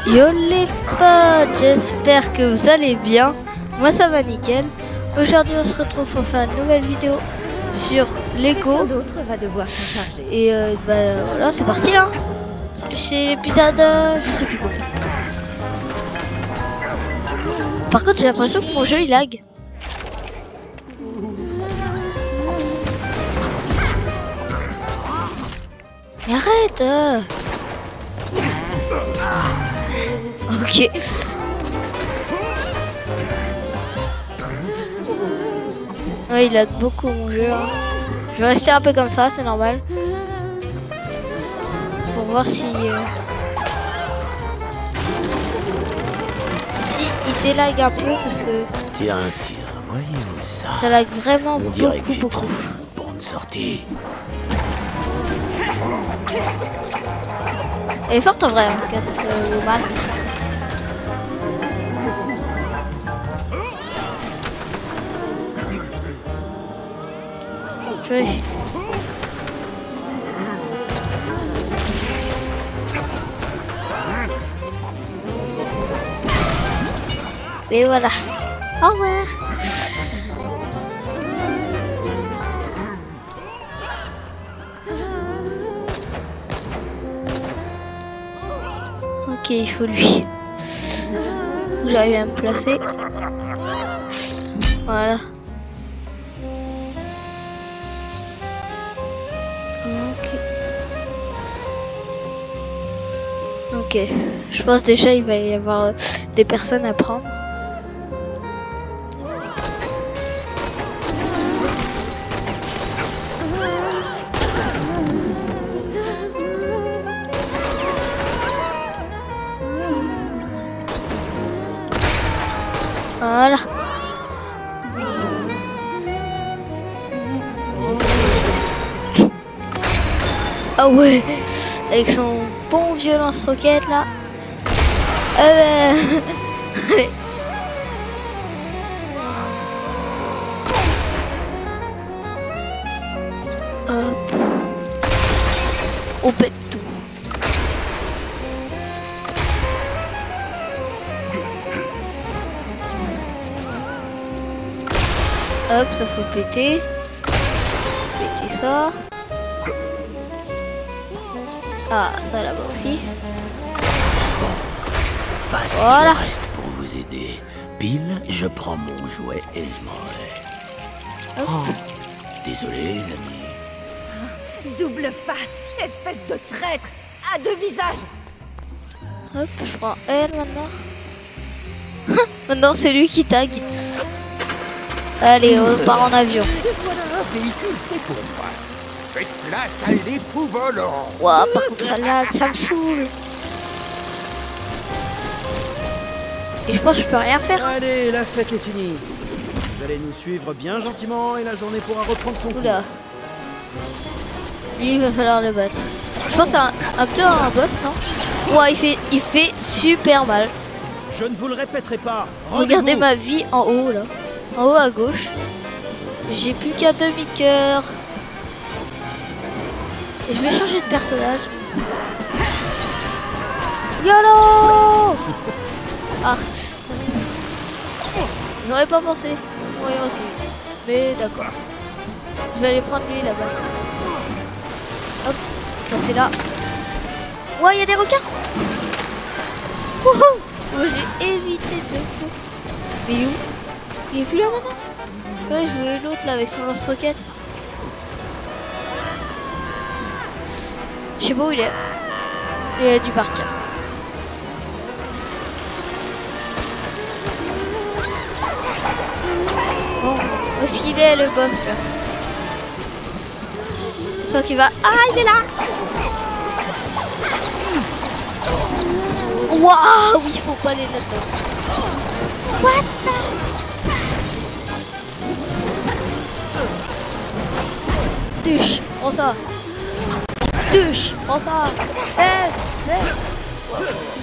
Yo les potes, j'espère que vous allez bien. Moi ça va nickel. Aujourd'hui on se retrouve pour faire une nouvelle vidéo sur Lego. D'autres va devoir s'en charger. Et voilà, c'est parti hein. C'est l'épisode je sais plus combien. Par contre j'ai l'impression que mon jeu il lag. Mais arrête Ok. Ouais, il lag beaucoup mon jeu. Hein. Je vais rester un peu comme ça, c'est normal. Pour voir si il délag un peu parce que Tiens, voyez-vous ça? Ça lag vraiment On dirait que beaucoup, j'ai beaucoup. trouvé une bonne sortie. Elle est forte en vrai, hein, Catwoman. Purée. Et voilà. Au revoir. Ok, il faut lui. J'arrive à me placer. Voilà. Ok. Je pense déjà il va y avoir des personnes à prendre. Voilà. Ah ouais, avec son bon vieux lance-roquette là. Allez. Hop. On pète tout. Hop, ça faut péter. Péter ça. Ah, ça là-bas aussi. Face Voilà. qu'il reste pour vous aider. Pile, je prends mon jouet et je m'en vais. Oh, désolé les amis. Double face, espèce de traître, à deux visages. Hop, je prends elle maintenant. Maintenant c'est lui qui tag. Allez, on part en avion. Voilà un véhicule fait pour moi. Faites place à l'époux volant. Ouah, par contre ça lag, ça me saoule. Et je pense que je peux rien faire. Allez, la fête est finie. Vous allez nous suivre bien gentiment et la journée pourra reprendre son cours. Oula. Lui, il va falloir le battre. Je pense que c'est un peu un boss, non? Ouais, il fait super mal. Je ne vous le répéterai pas. Regardez Rendez-vous. ma vie en haut, là. En haut à gauche. J'ai plus qu'un demi-cœur. Et je vais changer de personnage. YOLO! Ah. J'aurais pas pensé. Voyons aussi vite. Mais d'accord. Je vais aller prendre lui là-bas. Hop. Passer là. Ouais, il y a des requins. Wouhou! Moi j'ai évité de coup. Mais il est où? Il est plus là maintenant? Ouais, je voulais l'autre là avec son lance-roquette. Je sais pas où il est. Il a dû partir. Bon, où est-ce qu'il est le boss là? Je sens qu'il va. Ah, il est là! Waouh, oui, il faut pas aller là-dedans. What the... Duche, prends ça. Duche, prends ça. Wow.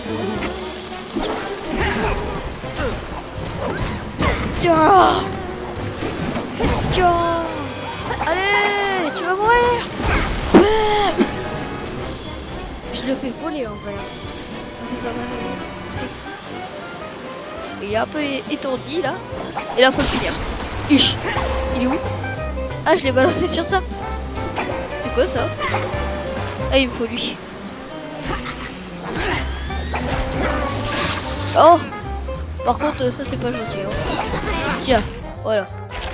Tiens. Tiens. Allez, tu vas mourir. Je le fais voler en vrai. Ça va aller. Il est un peu étourdi là. Et là faut le finir. Ich. Il est où? Ah je l'ai balancé sur ça. C'est quoi ça? Ah il me faut lui. Oh. Par contre ça c'est pas gentil hein. Tiens, voilà.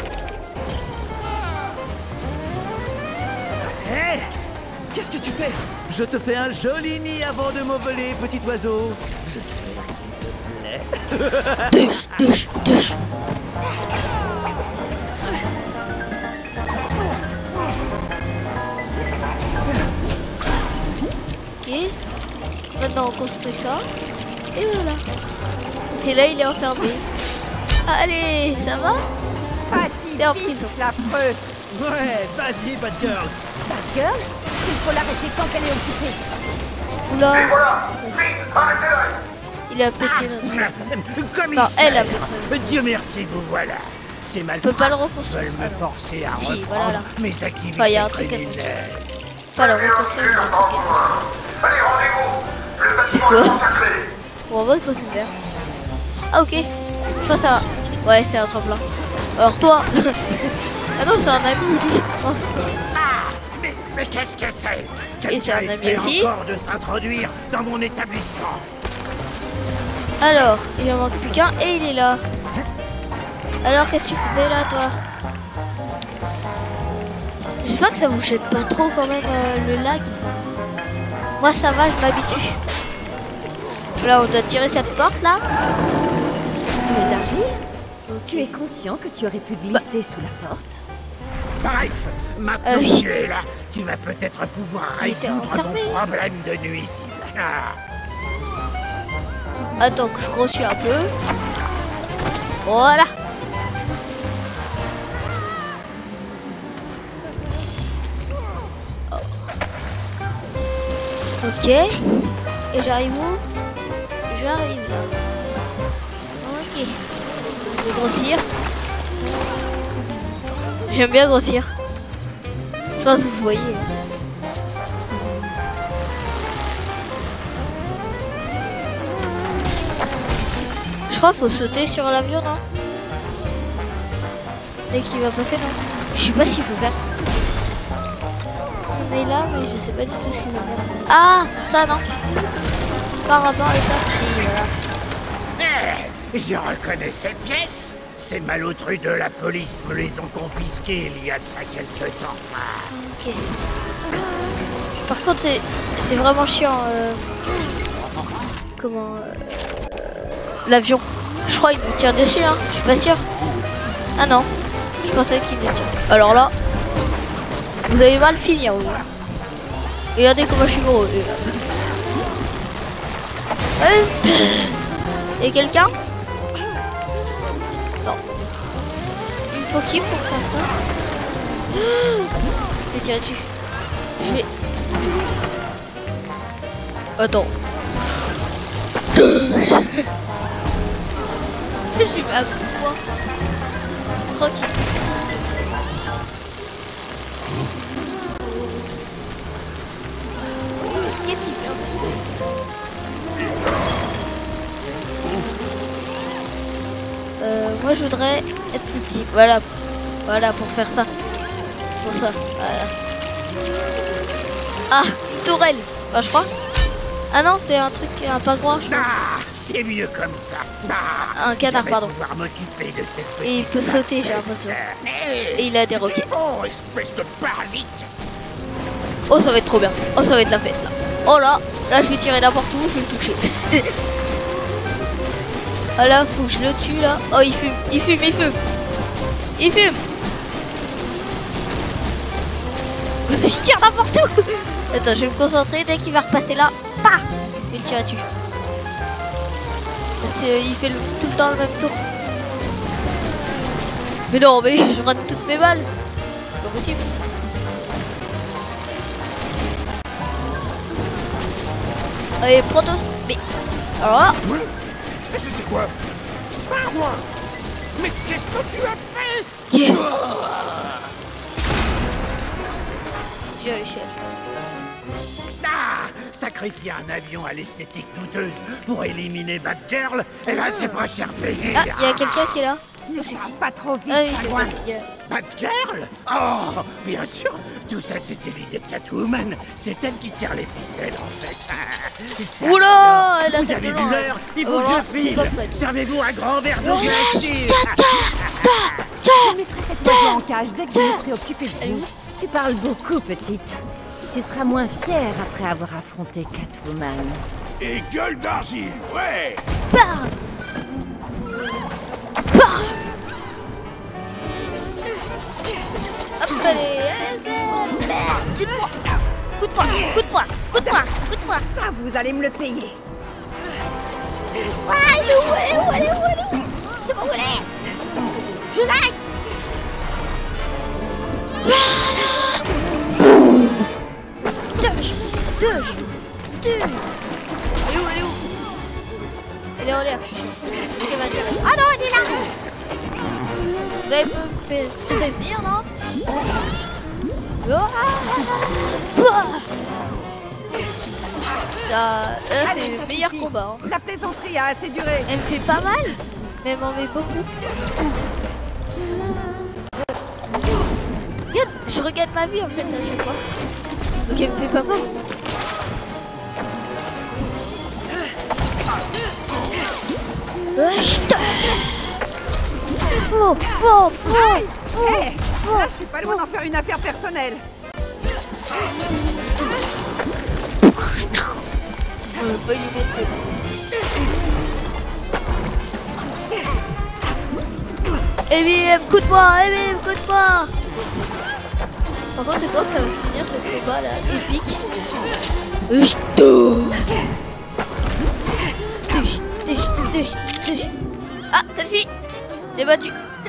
Hé! Qu'est-ce que tu fais? Je te fais un joli nid avant de m'envoler, petit oiseau. J'espère qu'il te plaît. Touche. Ok. Maintenant on construit ça. Et voilà. Et là il est enfermé. Allez, ça va? Pas si T'es en vite, prison. l'affreux. Ouais, vas-y, bad girl. Bad girl? Il faut l'arrêter quand elle est occupée. Oula. Voilà. Vite, arrêtez-la. Il a pété notre... Commissaire. Enfin, elle a pété. Dieu merci, vous voilà. C'est mal. On peut pas le Ils reconstruire. veulent me forcer à Si, reprendre voilà. mes activités Enfin, il y a un truc à criminelles. Pas le reconstruire, mais un truc à construire. Allez, rendez-vous. Le C'est bâtiment quoi? est encerclé. On va quoi ça sert? Ah ok. Je pense à... Ouais c'est un tremplin. Alors toi... Ah non c'est un ami lui. Mince. Ah, mais qu'est-ce que c'est? Et c'est un ami Quelqu'un essaie aussi. encore de s'introduire dans mon établissement. Alors, il en manque plus qu'un et il est là. Alors qu'est-ce que tu faisais là toi? J'espère que ça vous gêne pas trop quand même le lag. Moi ça va, je m'habitue. Là on doit tirer cette porte là. Mais d'argile? Tu es conscient que tu aurais pu glisser sous la porte? Bref, maintenant oui. que tu es là, tu vas peut-être pouvoir Il était résoudre enfermé. mon problème de nuisible. Ah. Attends que je grossis un peu. Voilà. Oh. Ok. Et j'arrive où? J'arrive là. Ok. Je vais grossir. J'aime bien grossir. Je pense que vous voyez. Je crois qu'il faut sauter sur l'avion, non? Dès qu'il va passer, non? Je sais pas s'il faut faire. On est là, mais je sais pas du tout s'il faut faire. Ah, ça non. Par rapport à ça, si, voilà. Je reconnais ces pièces. Ces malotrus de la police me les ont confisquées il y a de ça quelque temps. Ah. Ok. Par contre, c'est vraiment chiant. Comment l'avion. Je crois qu'il nous tire dessus, hein. Je suis pas sûr. Ah non. Je pensais qu'il nous tire. Alors là, vous avez mal fini, hein, vous. Regardez comment je suis gros. Et quelqu'un? Non. Il me faut qui pour faire ça? Je vais tirer dessus. Je vais... Attends. Je suis à coup de poing. Tranquille. Qu'est-ce qu'il fait en fait? Moi je voudrais être plus petit. Voilà. Voilà pour faire ça. Pour ça. Voilà. Ah, une tourelle. Bah je crois. Ah non, c'est un truc, un pingouin, je crois. Ah, c'est mieux comme ça. Ah, Un canard, je vais pardon. pouvoir m'occuper de cette Et il petite peut sauter, j'ai princesse. l'impression. Hey, Et il a des roquettes. oh, espèce de parasite. Oh, ça va être trop bien. Oh, ça va être la fête là. Oh là, là je vais tirer n'importe où, je vais le toucher. Ah là, faut que je le tue là. Oh, il fume, il fume, il fume. Il fume. Je tire n'importe où. Attends, je vais me concentrer dès qu'il va repasser là. Pah, je vais le tirer dessus. Parce qu'il fait tout le temps le même tour. Mais non, mais je rate toutes mes balles. C'est pas possible. Allez, Protos. Mais alors là, Mais c'était quoi? Pas moi. Mais qu'est-ce que tu as fait? yes. J'ai réussi à le faire. Ah, ça craint. sacrifier un avion à l'esthétique douteuse pour éliminer Batgirl, eh ben c'est pas cher payé. Ah, il y a quelqu'un qui est là. Ne pars pas trop vite, Ah oui, c'est pingouin. Batgirl? Oh, bien sûr. Tout ça, c'était l'idée de Catwoman. C'est elle qui tire les ficelles, en fait. Oula, elle Vous attaque avez de vu loin. l'heure? Il faut Alors, que je t'es file. pas prête. Servez-vous un grand verre d'eau glacée. Je mettrai cette oiseau en cage dès que je me serai occupée de vous. Tu parles beaucoup, petite. Tu seras moins fière après avoir affronté Catwoman. Et gueule d'argile, ouais. Bam. Bam. Hop, allez. Coup de poing. Coup de poing. Coup de poing. Coup de poing. Coup de poing. Ça, vous allez me le payer. Ah, il est où? Elle est où? Elle est où? Elle est où? C'est bon, où elle est? Je like. Voilà. Deuge. Deuge. Deuge. Elle est où? Elle est où? Elle est en l'air, je suis sûr. Qu'est-ce qu'elle va dire? Ah non, elle est là. Vous avez fait venir, non? Oh, ça, là, c'est le meilleur combat. Hein. La plaisanterie a assez duré. Elle me fait pas mal, mais elle m'en met beaucoup. Regarde, je regagne ma vie en fait à chaque fois. Donc elle me fait pas mal. Oh, oh, oh, Hé, là, je suis pas loin d'en faire une affaire personnelle. On va pas lui mettre. Et bim, coup de poing, et bim, coup de poing. Par contre, c'est toi que ça va se finir ce combat là, épique. Ah, selfie. J'ai battu.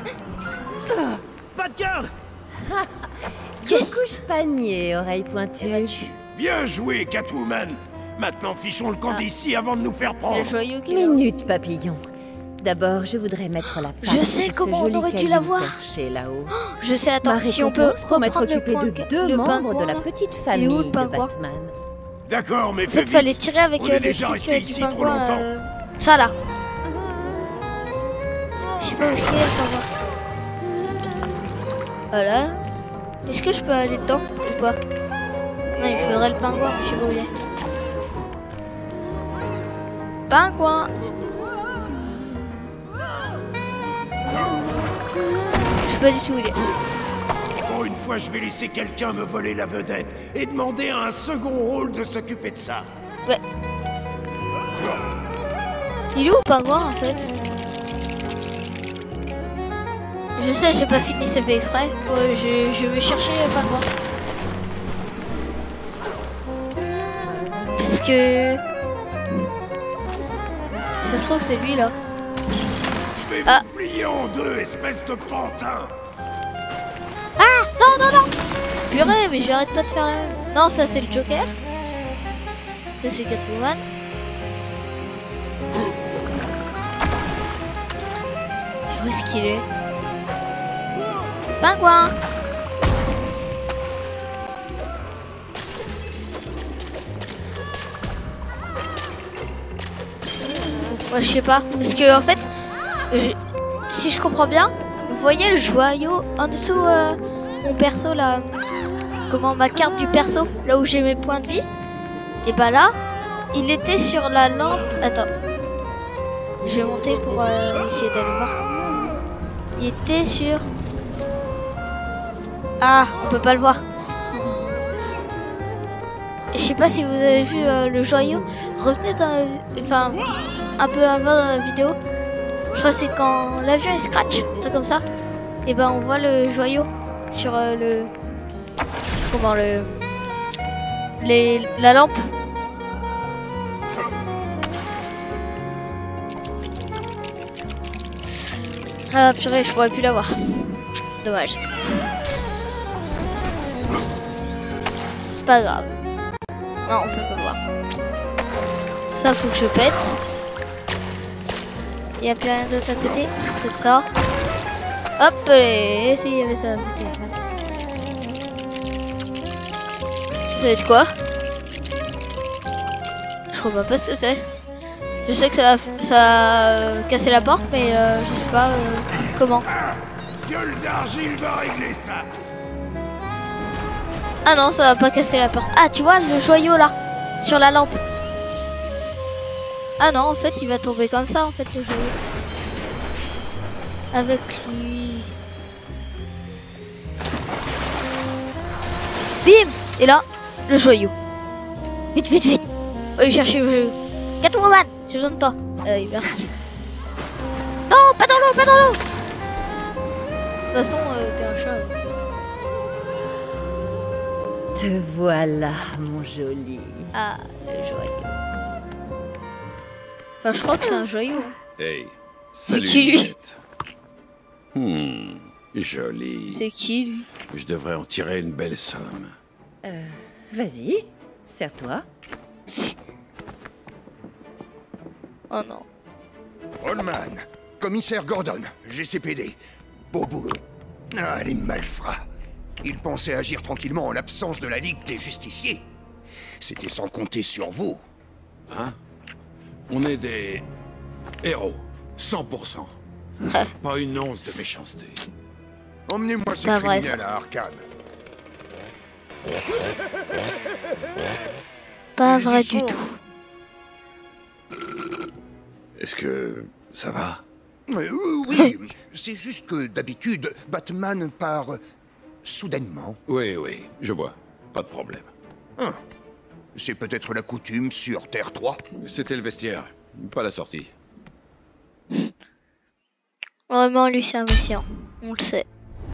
Batgirl! Yes. Couche panier, oreille J'ai pointue. battu. Bien joué, Catwoman. Maintenant, fichons le camp d'ici avant de nous faire Il y a prendre. le joyau qui est là. Minute, papillon. D'abord, je voudrais mettre la Je patte sais sur ce comment on joli aurait dû caillou l'avoir. perché là-haut. Je sais, attends, Ma si on peut récompense pour m'être reprendre le occupé point, de deux le membres pingouin, de la là. petite Il est où, famille le de pingouin? Batman. D'accord, mais En fais fait, fallait vite. tirer avec On est le déjà truc resté du ici trop pingouin. longtemps. Ça là. Je sais pas où c'est le pingouin. Voilà. Est-ce que je peux aller dedans ou pas? Non, il faudrait le pingouin, mais je sais pas où il est. Pingouin. Je sais pas du tout où il est. Pour une fois, je vais laisser quelqu'un me voler la vedette et demander à un second rôle de s'occuper de ça. Ouais. Il est où le pingouin en fait? Je sais, j'ai pas fini, c'est fait exprès. Je vais chercher le pingouin. Parce que... Ça se trouve c'est lui là. Je vais Ah. vous plier en deux, espèce de pantin. Ah non, non, non. Purée, mais j'arrête pas de faire la même. Non, ça c'est le Joker. Ça c'est Catwoman. Où est-ce qu'il est? Pingouin. Ouais, je sais pas. Parce que en fait, si je comprends bien, vous voyez le joyau en dessous mon perso là, comment ma carte du perso, là où j'ai mes points de vie. Et bah là, il était sur la lampe. Attends, je vais monter pour essayer d'aller voir. Il était sur. Ah, on peut pas le voir. Je sais pas si vous avez vu le joyau. Revenez dans, enfin, un peu avant la vidéo. Je crois que c'est quand l'avion il scratch, un truc comme ça. Et ben on voit le joyau sur le, comment la lampe. Ah purée, je pourrais plus l'avoir. Dommage. Pas grave. Non, on peut pas voir. Ça faut que je pète. Il n'y a plus rien d'autre à côté. Peut-être ça. Hop, et si il y avait ça à côté. Ça va être quoi? vois pas ce que c'est. Je sais que ça a cassé la porte, mais je sais pas comment. Gueule d'argile va régler ça. Ah non, ça va pas casser la porte. Ah, tu vois le joyau là, sur la lampe. Ah non, en fait, il va tomber comme ça, en fait, le joyau. Avec lui. Bim! Et là, le joyau. Vite, vite, vite. Oui, cherchez le joyau. Catwoman, j'ai besoin de toi. Merci. Non, pas dans l'eau, pas dans l'eau. De toute façon, t'es un chat. Te voilà, mon joli. Ah, le joyau. Enfin, je crois que c'est un joyau. Hey, C'est qui, lui? Joli. C'est qui, lui? Je devrais en tirer une belle somme. Vas-y, serre-toi. Oh non. Oldman, commissaire Gordon, GCPD. Beau boulot. Ah, les malfrats. Ils pensaient agir tranquillement en l'absence de la Ligue des Justiciers. C'était sans compter sur vous. Hein? On est des héros, 100%. Pas une once de méchanceté. Emmenez-moi ce Pas vrai, criminel à Arkham. Pas Ils y vrai sont. du tout. Est-ce que ça va? Oui, c'est juste que d'habitude, Batman part soudainement. Oui, oui, je vois. Pas de problème. Hein. C'est peut-être la coutume sur Terre 3. C'était le vestiaire, pas la sortie. Vraiment, lui, c'est un méchant. On le sait.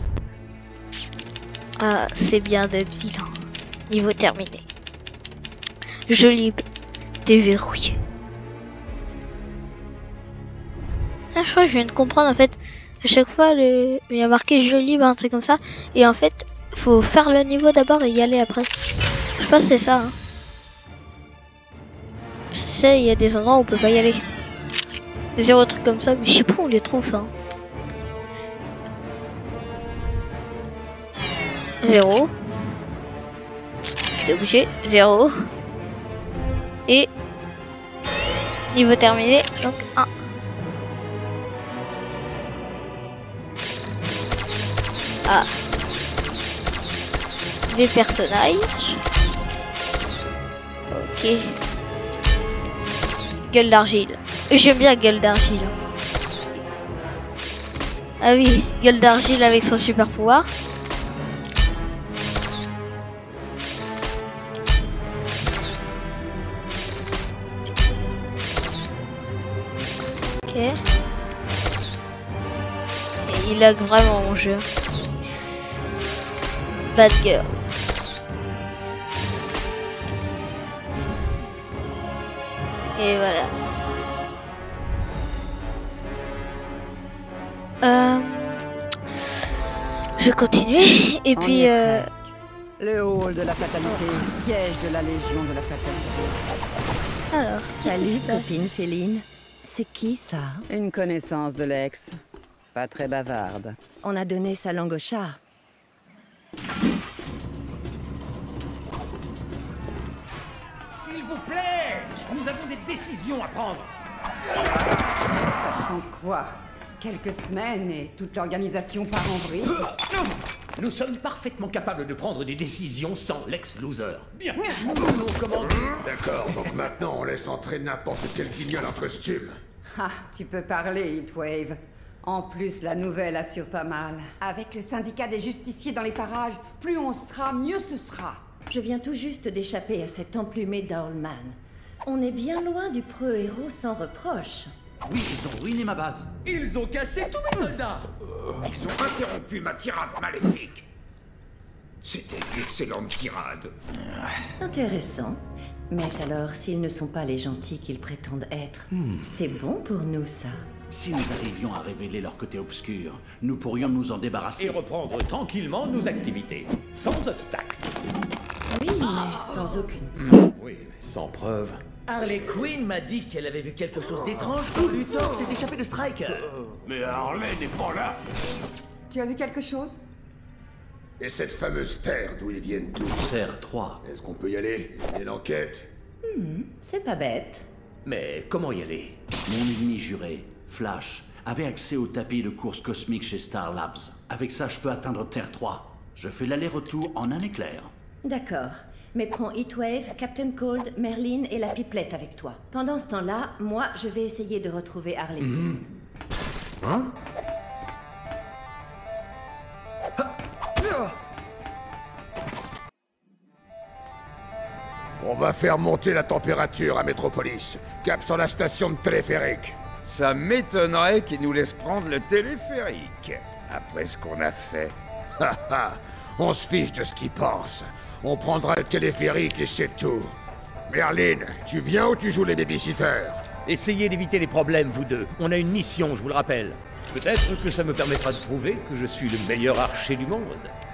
Ah, c'est bien d'être vilain. Niveau terminé. Joli, déverrouillé. Ah, je crois que je viens de comprendre, en fait. À chaque fois, il y a marqué joli, un truc comme ça. Et en fait, faut faire le niveau d'abord et y aller après. Je pense que c'est ça. Hein. Tu sais, il y a des endroits où on peut pas y aller. Zéro truc comme ça, mais je sais pas où on les trouve ça. Hein. 0. J'étais obligé. 0. Et niveau terminé, donc 1. Ah. Des personnages. Ok. Gueule d'argile. J'aime bien gueule d'argile. Ah oui, gueule d'argile avec son super pouvoir. Ok. Et il lag vraiment mon jeu. Bad girl. Et voilà. Je vais continuer et On puis y est presque. Le hall de la fatalité, siège de la Légion de la fatalité. alors qu'est-ce qui se Salut, passe? copine Féline. C'est qui ça? Une connaissance de l'ex. Pas très bavarde. On a donné sa langue au chat. S'il vous plaît, nous avons des décisions à prendre. Ça sent quoi? Quelques semaines et toute l'organisation part en vrille. Nous sommes parfaitement capables de prendre des décisions sans l'ex-loser. Bien, nous voulons commander. D'accord, donc maintenant on laisse entrer n'importe quel guignol en costume. Ah, tu peux parler, Heatwave. En plus, la nouvelle assure pas mal. Avec le syndicat des justiciers dans les parages, plus on sera, mieux ce sera. Je viens tout juste d'échapper à cet emplumé d'Owlman. On est bien loin du preux héros sans reproche. Oui, ils ont ruiné ma base. Ils ont cassé tous mes soldats. Ils ont interrompu ma tirade maléfique. C'était une excellente tirade. Intéressant. Mais alors, s'ils ne sont pas les gentils qu'ils prétendent être, c'est bon pour nous, ça. Si nous arrivions à révéler leur côté obscur, nous pourrions nous en débarrasser. Et reprendre tranquillement nos activités, sans obstacle. Oui, mais sans aucune. Oui, mais sans preuve. Harley Quinn m'a dit qu'elle avait vu quelque chose d'étrange quand Luthor s'est échappé de Stryker. Mais Harley n'est pas là. Tu as vu quelque chose? Et cette fameuse terre d'où ils viennent tous. Terre 3. Est-ce qu'on peut y aller? Et l'enquête? C'est pas bête. Mais comment y aller? Mon ennemi juré, Flash, avait accès au tapis de course cosmique chez Star Labs. Avec ça, je peux atteindre Terre 3. Je fais l'aller-retour en un éclair. D'accord. Mais prends Heatwave, Captain Cold, Merlin et la pipelette avec toi. Pendant ce temps-là, moi, je vais essayer de retrouver Harley Quinn. Hein? On va faire monter la température à Metropolis. Cap sur la station de téléphérique. Ça m'étonnerait qu'ils nous laissent prendre le téléphérique. Après ce qu'on a fait. On se fiche de ce qu'ils pensent. On prendra le téléphérique et c'est tout. Merlin, tu viens ou tu joues les babysitters? Essayez d'éviter les problèmes, vous deux. On a une mission, je vous le rappelle. Peut-être que ça me permettra de prouver que je suis le meilleur archer du monde.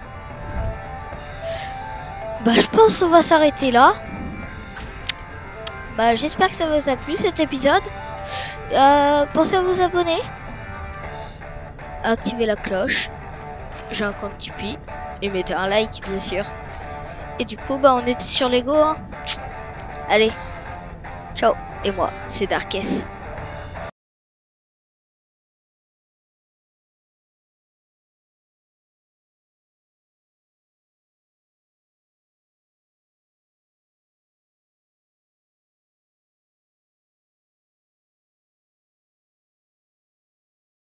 Bah, je pense qu'on va s'arrêter là. Bah, j'espère que ça vous a plu cet épisode. Pensez à vous abonner, à activer la cloche. J'ai un compte Tipeee et mettez un like bien sûr. Et du coup bah on était sur Lego hein. Allez, ciao. Et moi c'est Darkess.